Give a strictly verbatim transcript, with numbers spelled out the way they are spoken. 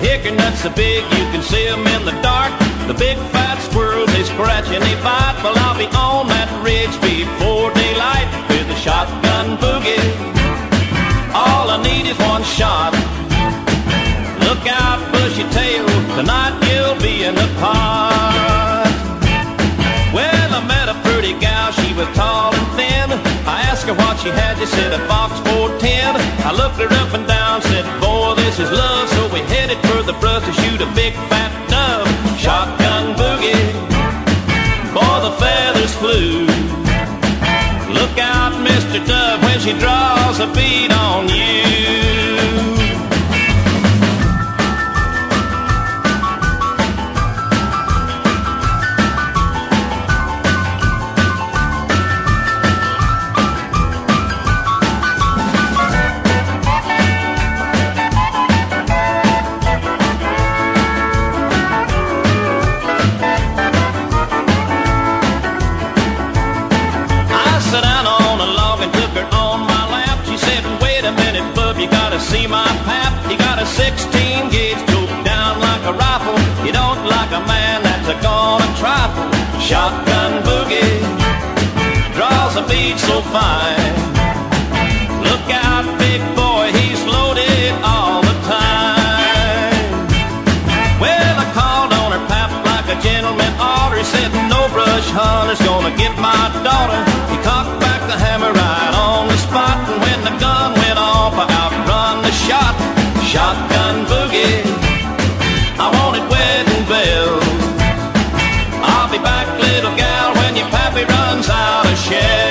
hickory nuts so big you can see them in the dark. The big fat squirrels, they scratch and they bite. Well, I'll be on that ridge before daylight with a shotgun boogie. All I need is one shot. Look out, bushy tail, tonight you'll be in the pot. Well, I met a pretty gal, she was tall and thin. I asked her what she had, she said a Fox four ten. I looked her up and down, said, boy, this is love. So we headed for the brush to shoot a big fat dove. Shotgun boogie, boy, the feathers flew. Look out, Mister Dove, when she draws a bead on you. You gotta see my pap, you got a sixteen gauge tote down like a rifle. You don't like a man that's a gonna trifle. Shotgun boogie draws a bead so fine. Look out, big boy, he's loaded all the time. Well, I called on her pap like a gentleman oughter. He said, no brush hunter's gonna get my daughter. He cocked back the hammer right on the spot, and when the gun went off, I outrun the shot. Shotgun boogie, I wanted wedding bells. I'll be back, little gal, when your pappy runs out of shells.